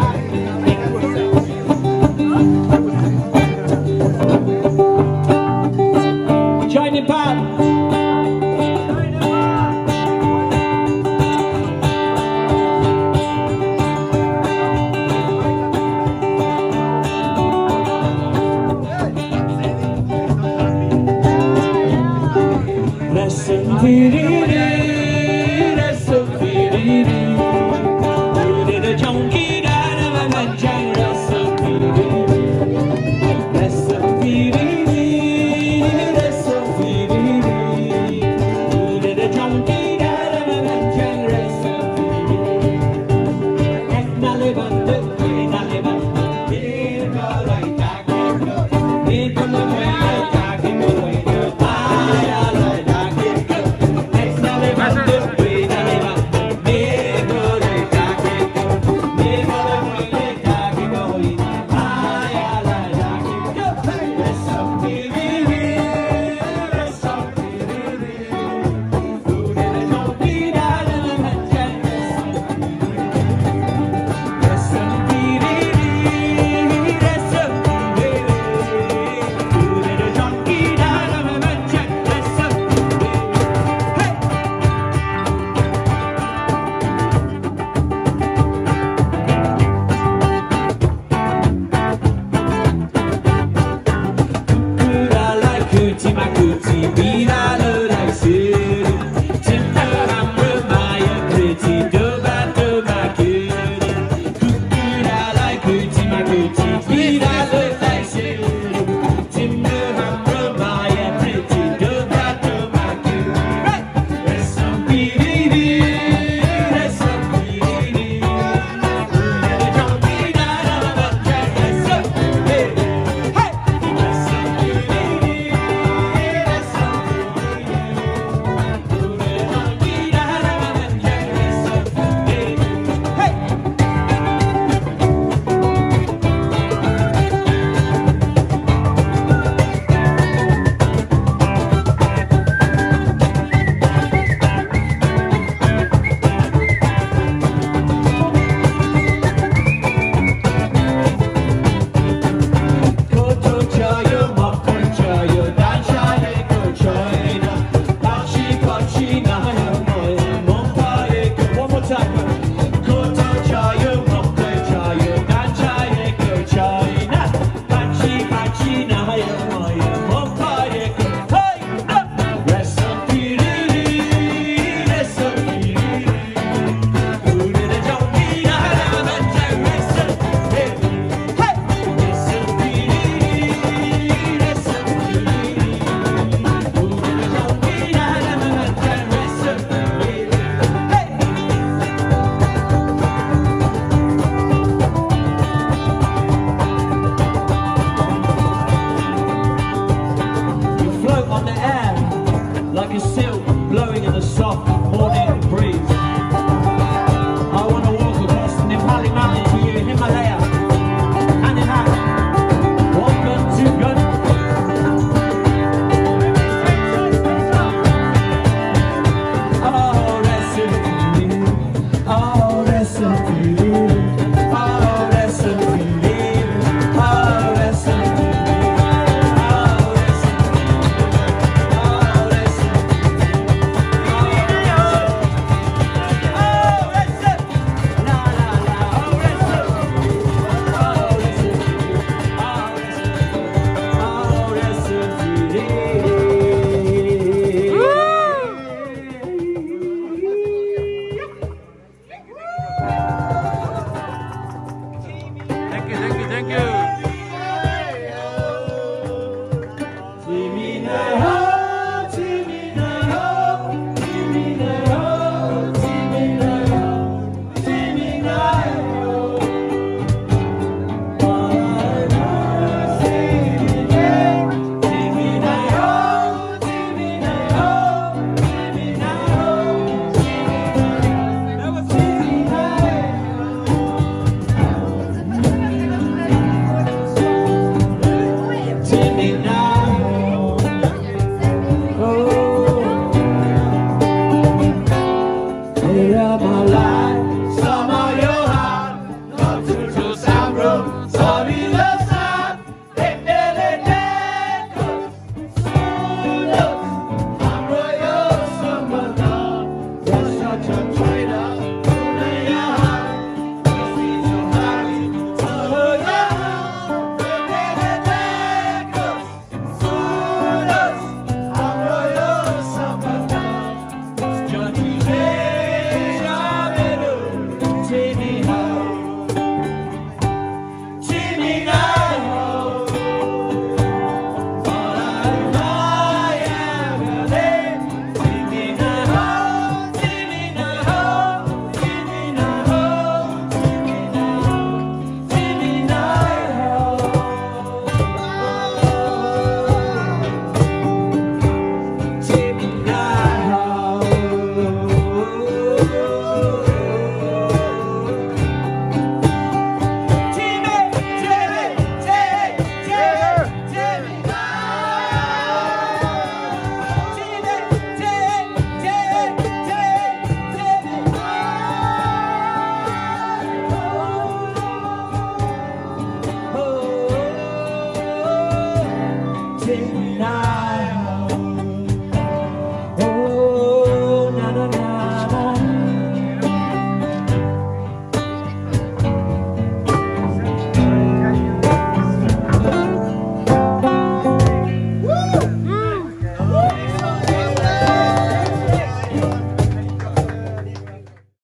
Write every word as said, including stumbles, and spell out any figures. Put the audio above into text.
Resham Firiri, Resham Firiri, you did a junkie down of a manjang. Resham Firiri, Resham Firiri, Resham Firiri, you did a junkie down of a manjang. Resham Firiri, ek nalibande, nalibande, bir kalay takik, bir kalay takik, like a silk blowing in the soft morning breeze. I want to walk across the Nepali mountains with you in Himalaya, hand in hand, one gun, two gun. Oh, Resham Firiri, oh, Resham Firiri, oh, Resham Firiri, oh, Resham Firiri. Thank you, thank you, thank you. Timi na ho, Timi na ho, Timi na ho, Timi na ho, Timi na ho. Timi na ho, Timi na ho, Timi na ho, Timi na ho. That was Timi na Timi na. My life, some of your tonight.